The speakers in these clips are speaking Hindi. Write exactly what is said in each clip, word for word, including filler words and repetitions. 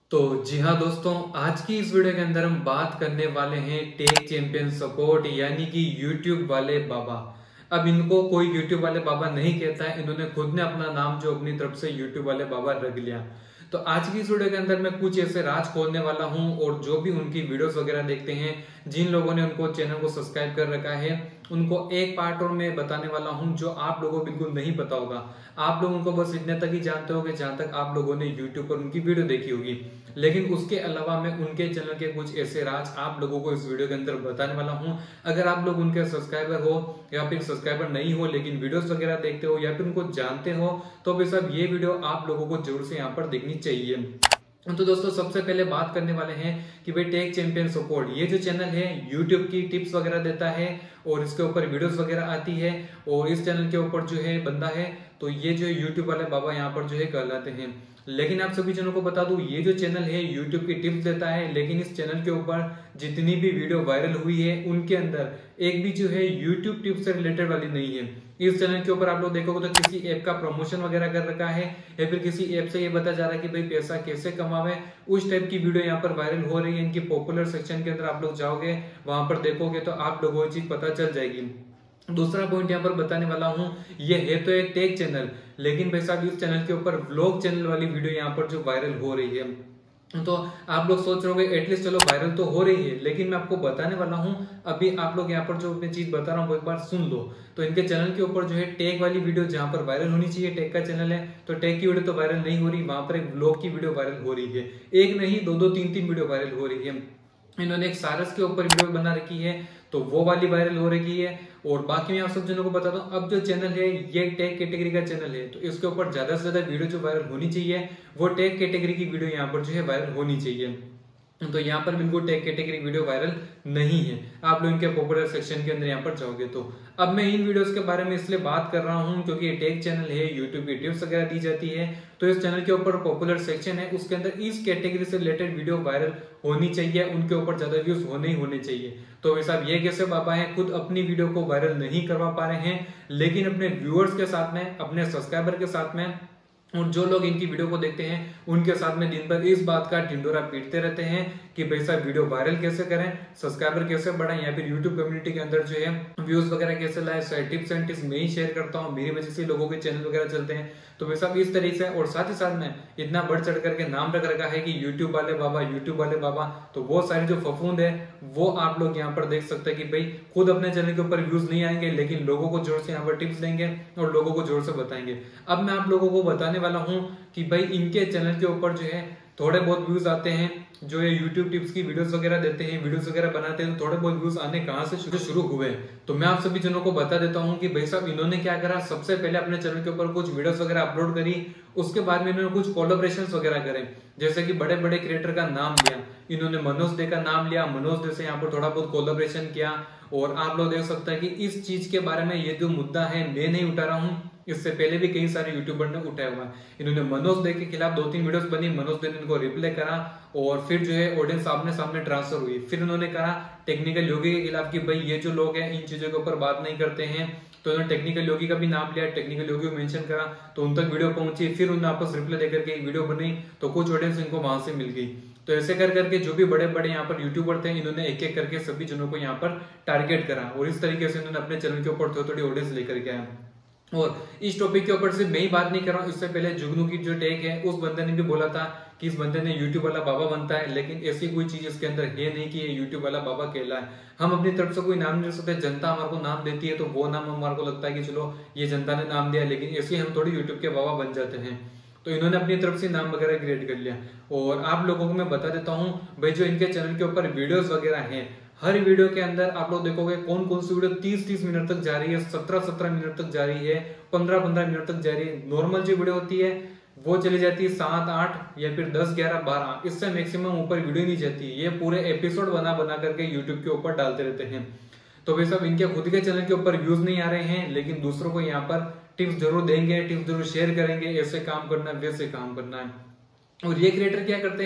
तो जी हाँ दोस्तों, आज की इस वीडियो के अंदर हम बात करने वाले हैं टेक चैंपियन सपोर्ट यानी कि यूट्यूब वाले बाबा। अब इनको कोई यूट्यूब वाले बाबा नहीं कहता है, इन्होंने खुद ने अपना नाम जो अपनी तरफ से यूट्यूब वाले बाबा रख लिया। तो आज की इस वीडियो के अंदर मैं कुछ ऐसे राज खोलने वाला हूं और जो भी उनकी वीडियोस वगैरह देखते हैं, जिन लोगों ने उनको चैनल को सब्सक्राइब कर रखा है, उनको एक पार्ट और मैं बताने वाला हूं जो आप लोगों को बिल्कुल नहीं पता होगा। आप लोग उनको बस इतने तक ही जानते होंगे जहां तक आप लोगों ने यूट्यूब पर उनकी वीडियो देखी होगी, लेकिन उसके अलावा मैं उनके चैनल के कुछ ऐसे राज आप लोगों को इस वीडियो के अंदर बताने वाला हूं। अगर आप लोग उनके सब्सक्राइबर हो या फिर सब्सक्राइबर नहीं हो लेकिन वीडियोस वगैरह देखते हो या फिर उनको जानते हो, तो भी सब ये वीडियो आप लोगों को जरूर से यहाँ पर देखनी चाहिए। तो दोस्तों, सबसे पहले बात करने वाले हैं कि भाई टेक चैंपियन सपोर्ट ये जो चैनल है यूट्यूब की टिप्स वगैरह देता है और इसके ऊपर वीडियोस वगैरह आती है। और इस चैनल के ऊपर जो है बंदा है, तो ये जो यूट्यूब वाले बाबा यहाँ पर जो है कहलाते हैं। लेकिन आप सभी जनों को बता दूं, ये जो चैनल है यूट्यूब की टिप्स देता है, लेकिन इस चैनल के ऊपर जितनी भी वीडियो वायरल हुई है उनके अंदर एक भी जो है यूट्यूब टिप्स से रिलेटेड वाली नहीं है। इस चैनल के ऊपर आप लोग देखोगे तो किसी ऐप का प्रमोशन वगैरह कर रखा है या फिर किसी ऐप से ये बताया जा रहा है कि भाई पैसा कैसे कमावे, उस टाइप की वीडियो यहाँ पर वायरल हो रही है। इनकी पॉपुलर सेक्शन के अंदर आप लोग जाओगे, वहां पर देखोगे तो आप लोगों को ये चीज पता चल जाएगी। दूसरा पॉइंट यहाँ पर बताने वाला हूँ, ये है तो एक टेक चैनल, लेकिन भाई साहब इस चैनल के ऊपर व्लॉग चैनल वाली वीडियो यहाँ पर जो वायरल हो रही है, तो आप लोग सोच रहे होंगे एटलीस्ट चलो वायरल तो हो रही है, लेकिन मैं आपको बताने वाला हूं अभी आप लोग यहाँ पर जो मैं चीज बता रहा हूँ वो एक बार सुन लो। तो इनके चैनल के ऊपर जो है टेक वाली वीडियो जहां पर वायरल होनी चाहिए, टेक का चैनल है तो टेक की वीडियो तो वायरल नहीं हो रही, वहां पर एक व्लॉग की वीडियो वायरल हो रही है। एक नहीं दो दो तीन तीन वीडियो वायरल हो रही है। इन्होंने एक सारस के ऊपर वीडियो बना रखी है तो वो वाली वायरल हो रही है। और बाकी मैं आप सब जनों को बताता हूँ, अब जो चैनल है ये टेक कैटेगरी का चैनल है, तो इसके ऊपर ज्यादा से ज्यादा वीडियो जो वायरल होनी चाहिए वो टेक कैटेगरी की वीडियो यहाँ पर जो है वायरल होनी चाहिए। तो यहाँ पर बिल्कुल टेक कैटेगरी वीडियो वायरल नहीं है। आप लोग इनके पॉपुलर सेक्शन के अंदर यहाँ पर जाओगे तो अब मैं इन वीडियोस के बारे में इसलिए बात कर रहा हूँ क्योंकि ये टेक चैनल है, यूट्यूब की टिप्स वगैरह दी जाती है, तो इस चैनल के ऊपर पॉपुलर सेक्शन है, उसके अंदर इस कैटेगरी से रिलेटेड वीडियो वायरल होनी चाहिए, उनके ऊपर ज्यादा व्यूज होने ही होने चाहिए। तो वैसा ये कैसे बाबा है, खुद अपनी वीडियो को वायरल नहीं करवा पा रहे हैं, लेकिन अपने व्यूअर्स के साथ में, अपने सब्सक्राइबर के साथ में और जो लोग इनकी वीडियो को देखते हैं उनके साथ में दिन भर इस बात का ढिंडोरा पीटते रहते हैं कि भाई साहब वीडियो वायरल कैसे करें, सब्सक्राइबर कैसे बढ़ाएं या फिर यूट्यूब कम्युनिटी के अंदर जो है व्यूज वगैरह कैसे लाए। सारे टिप्स एंड टिप्स मैं ही शेयर करता हूँ, मेरी वजह से लोगों के चैनल वगैरह चलते हैं। तो भाई साहब इस तरीके से, और साथ ही साथ में इतना बढ़ चढ़ करके नाम रख रखा है कि यूट्यूब वाले बाबा, यूट्यूब वाले बाबा, तो वो सारे जो फफूंद है वो आप लोग यहाँ पर देख सकते हैं कि भाई खुद अपने चैनल के ऊपर व्यूज नहीं आएंगे, लेकिन लोगों को जोर से यहाँ पर टिप्स देंगे और लोगों को जोर से बताएंगे। अब मैं आप लोगों को बताने वाला हूँ कि भाई इनके चैनल के ऊपर जो है थोड़े बहुत व्यूज आते हैं, जो ये यूट्यूब टिप्स की वीडियोस वगैरह देते हैं, वीडियोस वगैरह बनाते हैं, तो थोड़े बहुत व्यूज आने कहां से शुरू शुरू हुए। तो मैं आप सभी जनों को बता देता हूं कि भाई साहब इन्होंने क्या करा, सबसे पहले अपने चैनल के ऊपर कुछ वीडियोस वगैरह अपलोड करी, उसके बाद में इन्होंने कुछ कोलैबोरेशंस वगैरह करे, जैसे कि बड़े बड़े क्रिएटर का नाम लिया, इन्होंने मनोज दे का नाम लिया, मनोज दे से यहाँ पर थोड़ा बहुत कोलैबोरेशन किया। और आप लोग देख सकते हैं कि इस चीज के बारे में ये जो मुद्दा है मैं नहीं उठा रहा हूँ, इससे पहले भी कई सारे यूट्यूबर ने उठाया हुआ है। इन्होंने मनोज दे के खिलाफ दो तीन वीडियोस बनी, मनोज दे ने इनको रिप्लाई करा और फिर जो है ऑडियंस आमने सामने ट्रांसफर हुई। फिर उन्होंने कहा टेक्निकल योगी के खिलाफ कि भाई ये जो लोग हैं इन चीजों के ऊपर बात नहीं करते हैं, तो उन्होंने टेक्निकल योगी का भी नाम लिया, टेक्निकल योगी को मेंशन करा, तो उन तक वीडियो पहुंची। फिर उन्होंने आपस रिप्लाई देकर के एक वीडियो बनी, तो कुछ ऑडियंस इनको वहां से मिल गई। तो ऐसे कर करके जो भी बड़े बड़े यहाँ पर यूट्यूबर थे, इन्होंने एक एक करके सभी जनों को यहाँ पर टारगेट करा और इस तरीके से इन्होंने अपने चैनल के ऊपर थोड़ी थोड़ी ऑडियंस लेकर के आया। और इस टॉपिक के ऊपर से मैं ही बात नहीं कर रहा हूँ, इससे पहले जुगनू की जो टेक है उस बंदे ने भी बोला था कि इस बंदे ने यूट्यूब वाला बाबा बनता है, लेकिन ऐसी कोई चीज इसके अंदर है नहीं कि ये यूट्यूब वाला बाबा कहला है। हम अपनी तरफ से कोई नाम नहीं दे सकते, जनता हमारे को नाम देती है तो वो नाम हमारे को लगता है कि चलो ये जनता ने नाम दिया, लेकिन ऐसे हम थोड़ी यूट्यूब के बाबा बन जाते हैं। तो इन्होंने अपनी तरफ से नाम वगैरह क्रिएट कर लिया। और आप लोगों को मैं बता देता हूँ भाई, जो इनके चैनल के ऊपर वीडियोस वगैरह हैं, हर वीडियो के अंदर आप लोग देखोगे कौन कौन सी वीडियो तीस तीस मिनट तक जा रही है, सत्रह सत्रह मिनट तक जा रही है, पंद्रह पंद्रह मिनट तक जा रही है। नॉर्मल जो वीडियो होती है वो चली जाती है सात आठ या फिर दस ग्यारह बारह, इससे मैक्सिमम ऊपर वीडियो नहीं जाती। ये पूरे एपिसोड बना बना करके यूट्यूब के ऊपर डालते रहते हैं। तो वे सब इनके खुद के चैनल के ऊपर व्यूज नहीं आ रहे हैं, लेकिन दूसरों को यहाँ पर टिप्स जरूर देंगे, टिप्स जरूर शेयर करेंगे, ऐसे काम करना है, वैसे काम करना है। और ये क्रिएटर क्या करते हैं,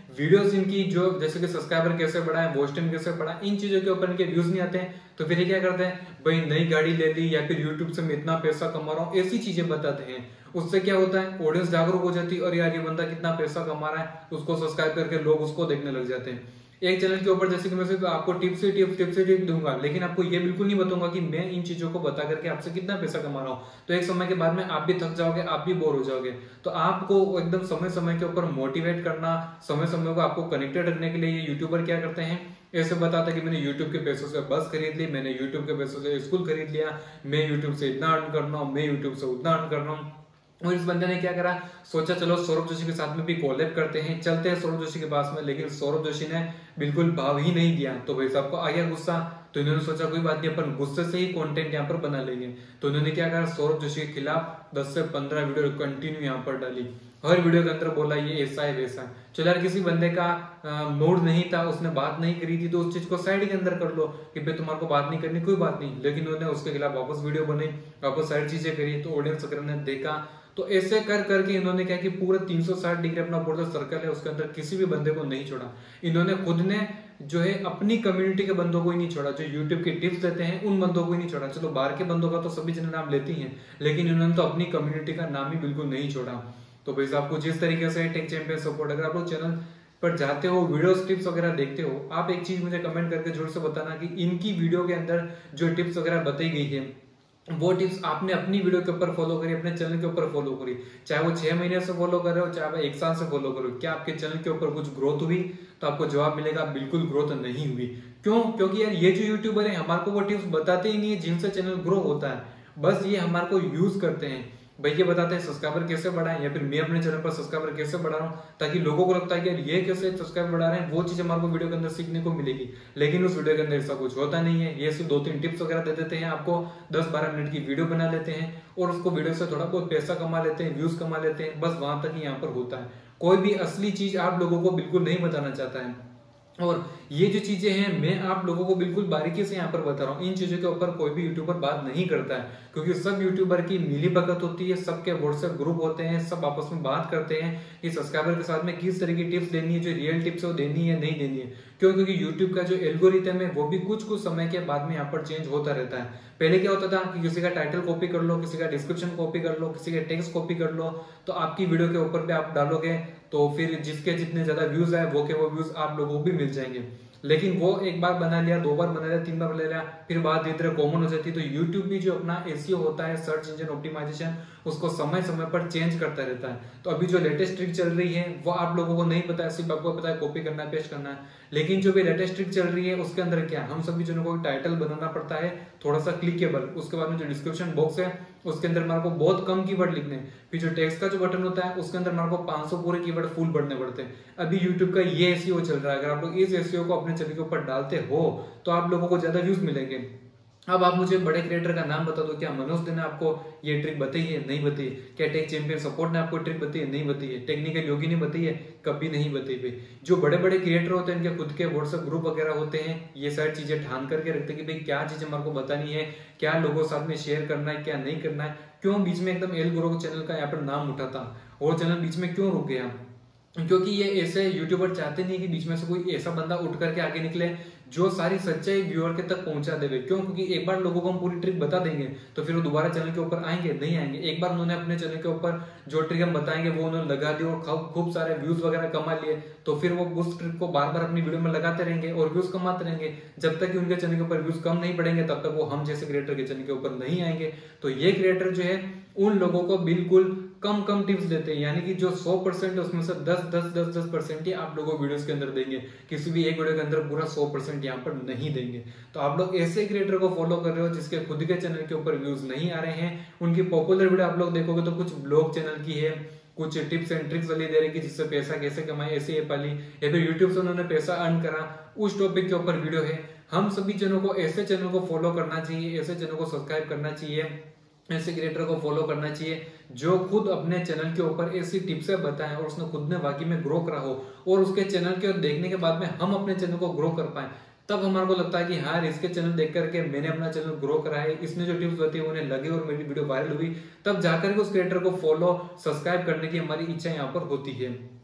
वीडियोस इनकी जो जैसे कि सब्सक्राइबर कैसे बढ़ाएं, वॉच टाइम कैसे बढ़ाएं, इन चीजों के ऊपर इनके व्यूज नहीं आते हैं, तो फिर ये क्या करते हैं, भाई नई गाड़ी ले ली या फिर यूट्यूब से मैं इतना पैसा कमा रहा हूँ, ऐसी चीजें बताते हैं। उससे क्या होता है, ऑडियंस जागरूक हो जाती है और यार ये बंदा कितना पैसा कमा रहा है, उसको सब्सक्राइब करके लोग उसको देखने लग जाते हैं। एक चैनल के ऊपर जैसे कि मैं सिर्फ आपको टिप्स ही टिप्स टिप्स ही टिप्स दूंगा, लेकिन आपको ये बिल्कुल नहीं बताऊंगा कि मैं इन चीजों को बता करके आपसे कितना पैसा कमा रहा हूँ। तो एक समय के बाद में आप भी थक जाओगे, आप भी बोर हो जाओगे। तो आपको एकदम समय समय के ऊपर मोटिवेट करना, समय समय को आपको कनेक्टेड रखने के लिए ये यूट्यूबर क्या करते हैं, ऐसे बताता है कि मैंने यूट्यूब के पैसों से बस खरीद ली, मैंने यूट्यूब के पैसों से स्कूल खरीद लिया, मैं यूट्यूब से इतना अर्न कर रहा हूँ, मैं यूट्यूब से उतना अर्न कर रहा हूँ। और इस बंदे ने क्या करा, सोचा चलो सौरभ जोशी के साथ में भी कोलैब करते हैं, चलते हैं सौरभ जोशी के पास में। लेकिन सौरभ जोशी ने बिल्कुल भाव ही नहीं दिया। तो भाई साहब को आ गया गुस्सा, तो इन्होंने सोचा कोई बात नहीं, अपन गुस्से से ही कंटेंट यहाँ पर बना लेंगे। तो इन्होंने क्या करा, सौरभ जोशी के खिलाफ दस से पंद्रह वीडियो कंटिन्यू यहाँ पर डाली। हर वीडियो के अंदर बोला ये ऐसा है वैसा है। चलो यार किसी बंदे का मूड नहीं था, उसने बात नहीं करी थी, तो उस चीज को साइड के अंदर कर लो कि भाई तुम्हारे को बात नहीं करनी, कोई बात नहीं। लेकिन उन्होंने उसके खिलाफ वापस वीडियो बनाई, वापस साइड चीजें करी, तो ऑडियंस अगर ने देखा। तो ऐसे कर करके इन्होंने क्या कि पूरा तीन सौ साठ डिग्री अपना पूरा सर्कल है उसके अंदर किसी भी बंदे को नहीं छोड़ा। इन्होंने खुद ने जो है अपनी कम्युनिटी के बंदों को ही नहीं छोड़ा, जो यूट्यूब की टिप्स देते हैं उन बंदों को ही नहीं छोड़ा। चलो बाहर के बंदों का तो सभी जन नाम लेती हैं, लेकिन इन्होंने तो अपनी कम्युनिटी का नाम ही बिल्कुल नहीं छोड़ा। तो भाई साहब कुछ इस तरीके से टेक चैंपियन सपोर्ट, अगर आप लोग चैनल पर जाते हो, वीडियोस टिप्स वगैरह देखते हो, आप एक चीज मुझे कमेंट करके जरूर से बताना कि इनकी वीडियो के अंदर जो टिप्स वगैरह बताई गई है वो टिप्स आपने अपनी वीडियो के ऊपर फॉलो करी, अपने चैनल के ऊपर फॉलो करी। चाहे वो छह महीने से फॉलो कर रहे हो, चाहे वो एक साल से फॉलो करो, क्या आपके चैनल के ऊपर कुछ ग्रोथ हुई? तो आपको जवाब मिलेगा बिल्कुल ग्रोथ नहीं हुई। क्यों? क्योंकि यार ये जो यूट्यूबर है हमारे को वो टिप्स बताते ही नहीं है जिनसे चैनल ग्रो होता है, बस ये हमारे को यूज करते हैं। भाई ये बताते हैं सब्सक्राइबर कैसे बढ़ाएं, या फिर मैं अपने चैनल पर सब्सक्राइबर कैसे बढ़ा रहा हूँ, ताकि लोगों को लगता है कि यार ये कैसे सब्सक्राइबर बढ़ा रहे हैं, वो चीज हमारे को वीडियो के अंदर सीखने को मिलेगी। लेकिन उस वीडियो के अंदर ऐसा कुछ होता नहीं है। ये सिर्फ दो तीन टिप्स वगैरह दे देते हैं आपको, दस बारह मिनट की वीडियो बना लेते हैं और उसको वीडियो से थोड़ा बहुत पैसा कमा लेते हैं, व्यूज कमा लेते हैं, बस वहां तक ही यहाँ पर होता है। कोई भी असली चीज आप लोगों को बिल्कुल नहीं बताना चाहता है। और ये जो चीजें हैं मैं आप लोगों को बिल्कुल बारीकी से यहाँ पर बता रहा हूँ। इन चीजों के ऊपर कोई भी यूट्यूबर बात नहीं करता है, क्योंकि सब यूट्यूबर की मिली भगत होती है, सबके व्हाट्सएप ग्रुप होते हैं, सब आपस में बात करते हैं कि सब्सक्राइबर के साथ में किस तरह की टिप्स देनी है, जो रियल टिप्स है वो देनी है नहीं देनी है। क्यों? क्योंकि यूट्यूब का जो एल्गोरिथम है वो भी कुछ कुछ समय के बाद में यहाँ पर चेंज होता रहता है। पहले क्या होता था कि किसी का टाइटल कॉपी कर लो, किसी का डिस्क्रिप्शन कॉपी कर लो, किसी का टेक्स्ट कॉपी कर लो, तो आपकी वीडियो के ऊपर भी आप डालोगे तो फिर जिसके जितने ज्यादा व्यूज आए वो के वो व्यूज आप लोगों को भी मिल जाएंगे। लेकिन वो एक बार बना लिया, दो बार बना लिया, तीन बार बना लिया, फिर बात धीरे धीरे कॉमन हो जाती है। तो यूट्यूब भी जो अपना एसईओ होता है, सर्च इंजन ऑप्टिमाइजेशन, उसको समय समय पर चेंज करता रहता है। तो अभी जो लेटेस्ट ट्रिक चल रही है वो आप लोगों को नहीं पता है, सिर्फ आपको पता है कॉपी करना है, पेस्ट करना है। लेकिन जो भी लेटेस्ट ट्रिक चल रही है उसके अंदर क्या, हम सभी जनों को टाइटल बनाना पड़ता है थोड़ा सा क्लिकेबल, उसके बाद में जो डिस्क्रिप्शन बॉक्स है उसके अंदर हमारे को बहुत कम कीवर्ड लिखने, फिर जो टेक्स्ट का जो बटन होता है उसके अंदर हमारे को पांच सौ पूरे कीवर्ड फुल भरने पड़ते हैं। अभी यूट्यूब का ये एसईओ चल रहा है। अगर आप लोग इस एसईओ को अपने चैनल के ऊपर डालते हो तो आप लोगों को ज्यादा व्यूज मिलेंगे। अब आप मुझे बड़े क्रिएटर का नाम बता दो, क्या मनोज ने आपको ये ट्रिक बताई है? नहीं बताई। क्या टेक चैंपियन सपोर्ट ने आपको ट्रिक बताई है? नहीं बताई है। टेक्निकल योगी ने बताई है? कभी नहीं बताई भाई। जो बड़े बड़े क्रिएटर होते हैं इनके खुद के व्हाट्सएप ग्रुप वगैरह होते हैं, ये सारी चीजें ठान करके रखते हैं कि भाई क्या चीजें हमारे को बतानी है, क्या लोगों के साथ में शेयर करना है, क्या नहीं करना है। क्यों बीच में एकदम एल ग्रो चैनल का यहाँ पर नाम उठा था और चैनल बीच में क्यों रुक गया? क्योंकि ये ऐसे यूट्यूबर चाहते नहीं कि बीच में से कोई ऐसा बंदा उठ करके आगे निकले जो सारी सच्चाई व्यूअर के तक पहुंचा देवे। क्यों? क्योंकि एक बार लोगों को हम पूरी ट्रिक बता देंगे तो फिर वो दोबारा चैनल के ऊपर आएंगे नहीं आएंगे। एक बार उन्होंने अपने चैनल के ऊपर जो ट्रिक हम बताएंगे वो उन्होंने लगा दी और खूब सारे व्यूज वगैरह कमा लिए, तो फिर वो उस ट्रिक को बार बार अपनी वीडियो में लगाते रहेंगे और व्यूज कमाते रहेंगे। जब तक कि उनके चैनल के ऊपर व्यूज कम नहीं बढ़ेंगे तब तक वो हम जैसे क्रिएटर के चैनल के ऊपर नहीं आएंगे। तो ये क्रिएटर जो है उन लोगों को बिल्कुल कम कम टिप्स देते हैं, यानी कि जो सौ परसेंट है उसमें से दस दस दस दस परसेंट ही आप लोगों को वीडियोस के अंदर देंगे। किसी भी एक वीडियो के अंदर पूरा सौ परसेंट यहाँ पर नहीं देंगे। तो आप लोग ऐसे क्रिएटर को फॉलो कर रहे हो जिसके खुद के चैनल के ऊपर व्यूज नहीं आ रहे हैं। उनकी पॉपुलर वीडियो आप लोग देखोगे तो कुछ ब्लॉग चैनल की है, कुछ टिप्स एंड ट्रिक्स वाली दे रही कि जिससे पैसा कैसे कमाए, ऐसे ऐप वाली, या फिर यूट्यूब से उन्होंने पैसा अर्न करा, उस टॉपिक के ऊपर वीडियो है। हम सभी चैनल को ऐसे चैनल को फॉलो करना चाहिए, ऐसे चैनल को सब्सक्राइब करना चाहिए, ऐसे क्रिएटर को फॉलो करना चाहिए जो खुद अपने चैनल के ऊपर ऐसी टिप्सें बताएं और उसने खुद ने वाकई में ग्रो करा हो, और उसके चैनल के देखने के बाद में हम अपने चैनल को ग्रो कर पाए। तब हमारे को लगता है कि हाँ इसके चैनल देख करके मैंने अपना चैनल ग्रो करा है, इसने जो टिप्स बताई उन्हें लगे और मेरी वीडियो वायरल हुई, तब जाकर के उस क्रिएटर को फॉलो सब्सक्राइब करने की हमारी इच्छा यहाँ पर होती है।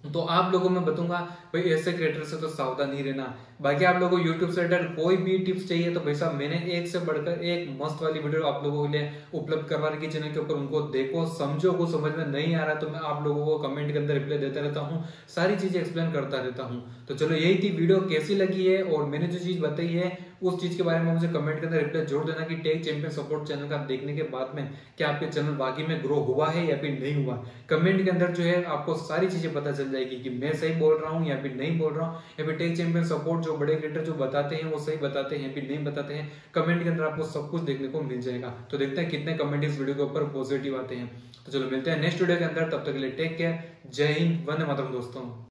तो आप लोगों में बताऊंगा भाई ऐसे क्रिएटर से तो सावधान ही रहना। बाकी आप लोगों को यूट्यूब से रिलेटेड कोई भी टिप्स चाहिए तो भाई साहब मैंने एक से बढ़कर एक मस्त वाली वीडियो आप लोगों के लिए उपलब्ध करवा रखी चैनल के ऊपर, उनको देखो समझो। कुछ समझ में नहीं आ रहा तो मैं आप लोगों को कमेंट के अंदर रिप्लाई देता रहता हूँ, सारी चीजें एक्सप्लेन करता रहता हूँ। तो चलो यही थी वीडियो, कैसी लगी है और मैंने जो चीज बताई है उस चीज के बारे में मुझे कमेंट के अंदर रिप्लाई जोड़ देना कि टेक चैंपियन सपोर्ट चैनल का देखने के बाद में क्या आपके चैनल वाकई में ग्रो हुआ है या फिर नहीं हुआ। कमेंट के अंदर जो है आपको सारी चीजें पता चल जाएगी कि मैं सही बोल रहा हूँ या फिर नहीं बोल रहा हूँ, या फिर टेक चैंपियन सपोर्ट जो बड़े क्रिएटर जो बताते हैं वो सही बताते हैं या फिर नहीं बताते हैं। कमेंट के अंदर आपको सब कुछ देखने को मिल जाएगा। तो देखते हैं कितने कमेंट इस वीडियो के ऊपर पॉजिटिव आते हैं। तो चलो मिलते हैं नेक्स्ट वीडियो के अंदर, तब तक के लिए टेक केयर, जय हिंद, वंदे मातरम दोस्तों।